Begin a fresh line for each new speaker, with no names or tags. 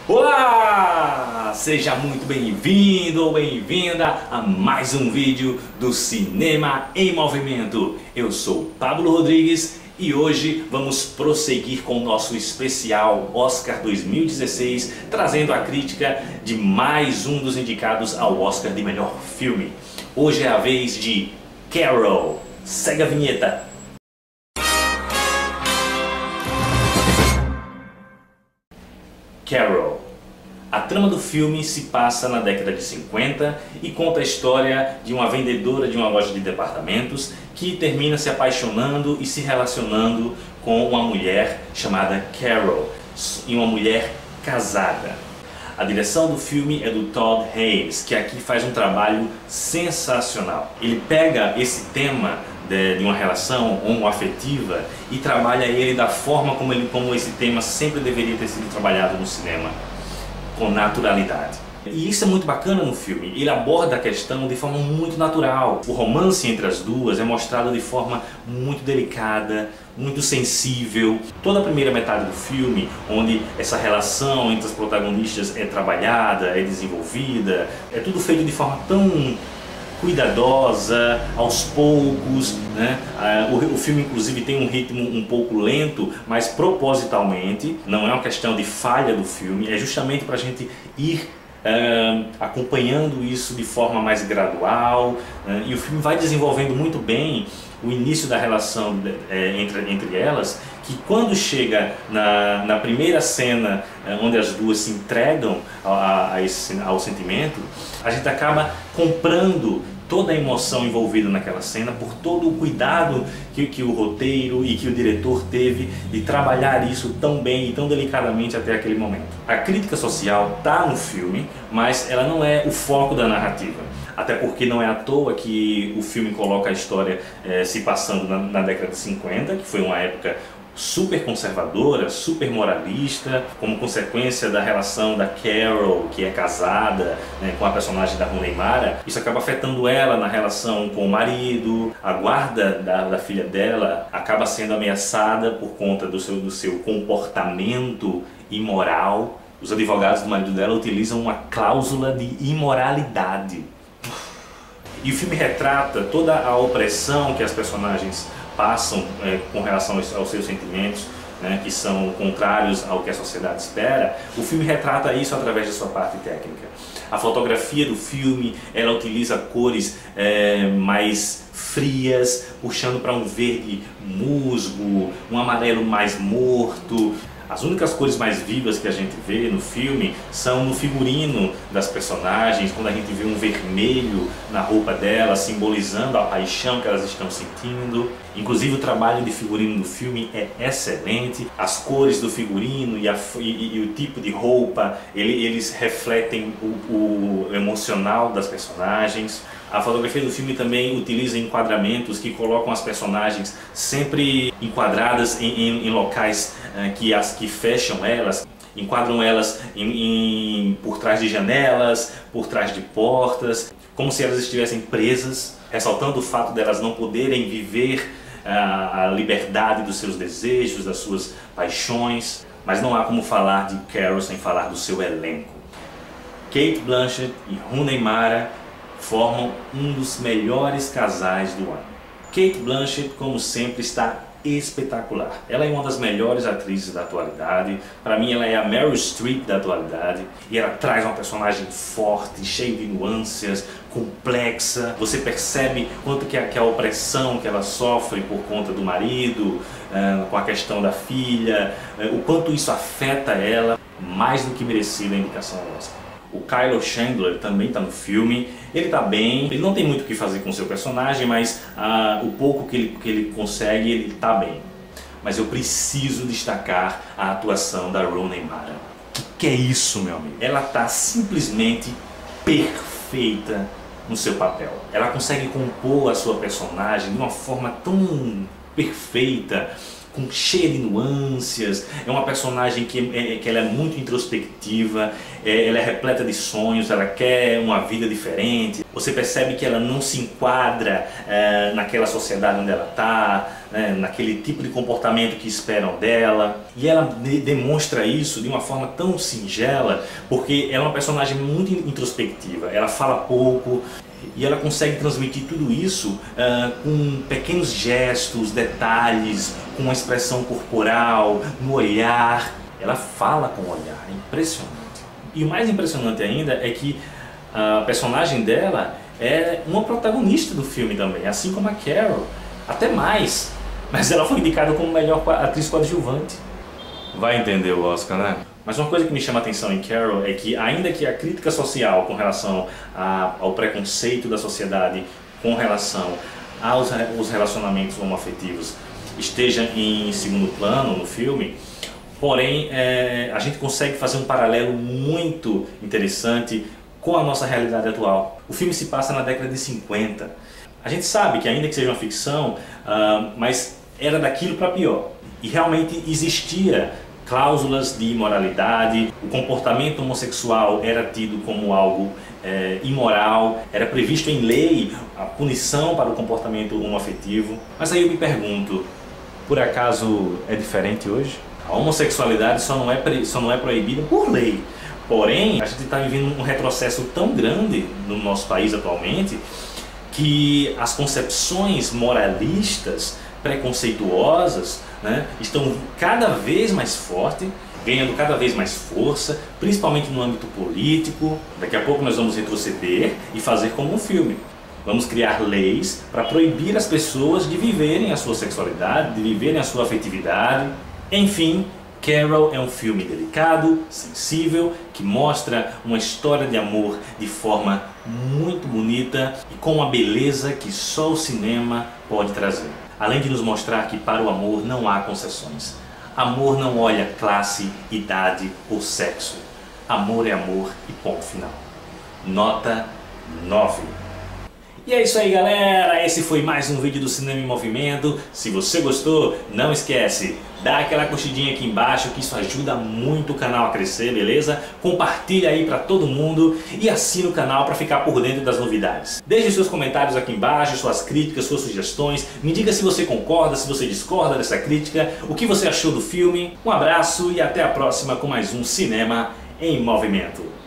Olá! Seja muito bem-vindo ou bem-vinda a mais um vídeo do Cinema em Movimento. Eu sou Pablo Rodrigues e hoje vamos prosseguir com o nosso especial Oscar 2016, trazendo a crítica de mais um dos indicados ao Oscar de melhor filme. Hoje é a vez de Carol. Segue a vinheta. Carol. A trama do filme se passa na década de 50 e conta a história de uma vendedora de uma loja de departamentos que termina se apaixonando e se relacionando com uma mulher chamada Carol, e uma mulher casada. A direção do filme é do Todd Haynes, que aqui faz um trabalho sensacional. Ele pega esse tema de uma relação homoafetiva e trabalha ele da forma como esse tema sempre deveria ter sido trabalhado no cinema, com naturalidade. E isso é muito bacana no filme, ele aborda a questão de forma muito natural. O romance entre as duas é mostrado de forma muito delicada, muito sensível. Toda a primeira metade do filme, onde essa relação entre as protagonistas é trabalhada, é desenvolvida, é tudo feito de forma tão cuidadosa, aos poucos, né? O filme inclusive tem um ritmo um pouco lento, mas propositalmente, não é uma questão de falha do filme, é justamente para a gente ir acompanhando isso de forma mais gradual, e o filme vai desenvolvendo muito bem o início da relação entre elas, que quando chega na primeira cena onde as duas se entregam ao sentimento, a gente acaba comprando toda a emoção envolvida naquela cena por todo o cuidado que o roteiro e que o diretor teve de trabalhar isso tão bem e tão delicadamente até aquele momento. A crítica social está no filme, mas ela não é o foco da narrativa. Até porque não é à toa que o filme coloca a história se passando na década de 50, que foi uma época super conservadora, super moralista, como consequência da relação da Carol, que é casada, né, com a personagem da Rooney Mara. Isso acaba afetando ela na relação com o marido. A guarda da filha dela acaba sendo ameaçada por conta do seu comportamento imoral. Os advogados do marido dela utilizam uma cláusula de imoralidade. E o filme retrata toda a opressão que as personagens passam com relação aos seus sentimentos, né, que são contrários ao que a sociedade espera. O filme retrata isso através da sua parte técnica. A fotografia do filme, ela utiliza cores mais frias, puxando para um verde musgo, um amarelo mais morto. As únicas cores mais vivas que a gente vê no filme são no figurino das personagens, quando a gente vê um vermelho na roupa delas, simbolizando a paixão que elas estão sentindo. Inclusive o trabalho de figurino do filme é excelente. As cores do figurino e o tipo de roupa, eles refletem o emocional das personagens. A fotografia do filme também utiliza enquadramentos que colocam as personagens sempre enquadradas em locais que fecham elas, enquadram elas por trás de janelas, por trás de portas, como se elas estivessem presas, ressaltando o fato de elas não poderem viver a liberdade dos seus desejos, das suas paixões. Mas não há como falar de Carol sem falar do seu elenco. Cate Blanchett e Rooney Mara formam um dos melhores casais do ano. Cate Blanchett, como sempre, está espetacular. Ela é uma das melhores atrizes da atualidade. Para mim, ela é a Meryl Streep da atualidade. E ela traz uma personagem forte, cheia de nuances, complexa. Você percebe quanto que a opressão que ela sofre por conta do marido, com a questão da filha, o quanto isso afeta ela, mais do que merecida a indicação ao Oscar. O Kyle Chandler também está no filme, ele está bem, ele não tem muito o que fazer com o seu personagem, mas o pouco que ele consegue, ele está bem. Mas eu preciso destacar a atuação da Rooney Mara. Que é isso, meu amigo? Ela está simplesmente perfeita no seu papel. Ela consegue compor a sua personagem de uma forma tão perfeita, cheia de nuances. É uma personagem que ela é muito introspectiva, ela é repleta de sonhos, ela quer uma vida diferente. Você percebe que ela não se enquadra naquela sociedade onde ela está, né, naquele tipo de comportamento que esperam dela. E ela demonstra isso de uma forma tão singela, porque ela é uma personagem muito introspectiva, ela fala pouco, e ela consegue transmitir tudo isso com pequenos gestos, detalhes, com uma expressão corporal, no olhar. Ela fala com o olhar, é impressionante. E o mais impressionante ainda é que a personagem dela é uma protagonista do filme também, assim como a Carol, até mais. Mas ela foi indicada como melhor atriz coadjuvante. Vai entender o Oscar, né? Mas uma coisa que me chama a atenção em Carol é que, ainda que a crítica social com relação ao preconceito da sociedade com relação aos relacionamentos homoafetivos esteja em segundo plano no filme, porém a gente consegue fazer um paralelo muito interessante com a nossa realidade atual. O filme se passa na década de 50. A gente sabe que, ainda que seja uma ficção, mas era daquilo para pior. E realmente existia cláusulas de imoralidade, o comportamento homossexual era tido como algo imoral, era previsto em lei a punição para o comportamento homoafetivo. Mas aí eu me pergunto, por acaso é diferente hoje? A homossexualidade só não é proibida por lei. Porém, a gente está vivendo um retrocesso tão grande no nosso país atualmente que as concepções moralistas, preconceituosas, né, estão cada vez mais fortes, ganhando cada vez mais força, principalmente no âmbito político. Daqui a pouco nós vamos retroceder e fazer como um filme. Vamos criar leis para proibir as pessoas de viverem a sua sexualidade, de viverem a sua afetividade. Enfim, Carol é um filme delicado, sensível, que mostra uma história de amor de forma muito bonita e com uma beleza que só o cinema pode trazer. Além de nos mostrar que para o amor não há concessões. Amor não olha classe, idade ou sexo. Amor é amor e ponto final. Nota 9. E é isso aí, galera, esse foi mais um vídeo do Cinema em Movimento. Se você gostou, não esquece, dá aquela curtidinha aqui embaixo, que isso ajuda muito o canal a crescer, beleza? Compartilha aí pra todo mundo e assina o canal para ficar por dentro das novidades. Deixe seus comentários aqui embaixo, suas críticas, suas sugestões. Me diga se você concorda, se você discorda dessa crítica, o que você achou do filme. Um abraço e até a próxima com mais um Cinema em Movimento.